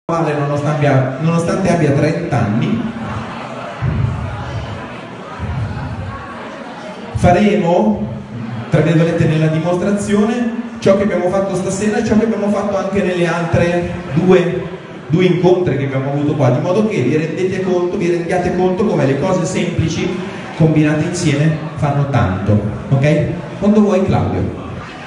male nonostante abbia 30 anni. Faremo, tra virgolette, nella dimostrazione ciò che abbiamo fatto stasera e ciò che abbiamo fatto anche nelle altre due incontri che abbiamo avuto qua, di modo che vi rendiate conto come le cose semplici combinate insieme fanno tanto, ok? Quando vuoi, Claudio.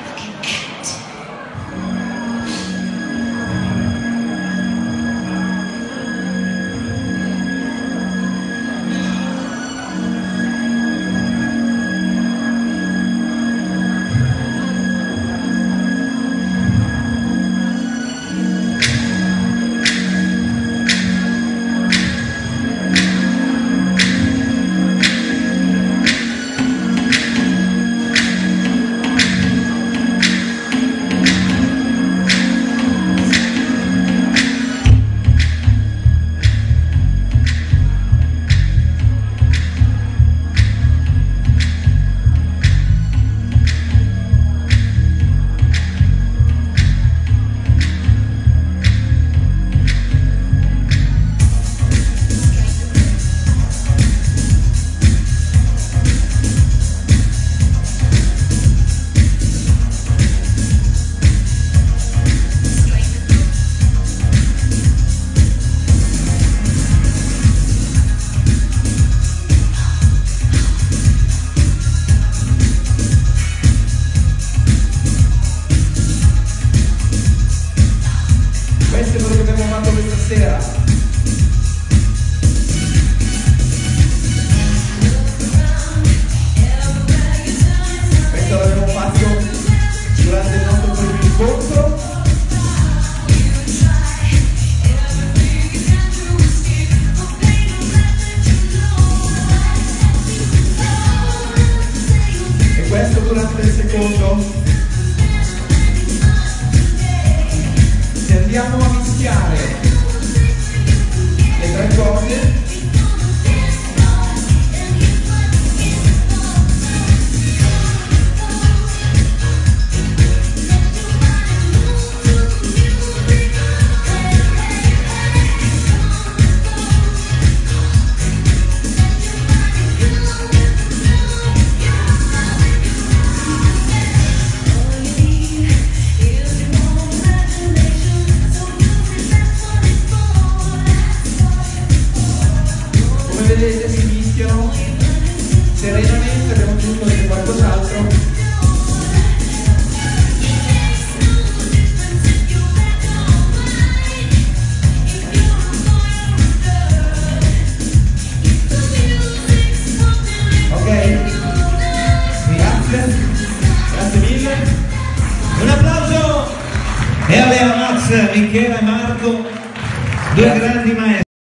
Questo è quello che abbiamo fatto questa sera. Questo l'abbiamo fatto durante il nostro primo incontro. E questo durante il secondo. Andiamo a mischiare le tre cose, vedete, si mischiano serenamente. Abbiamo aggiunto anche qualcos'altro. Ok? Grazie mille. Un applauso e a Lea, Max, Michela e Marco, due grandi maestri.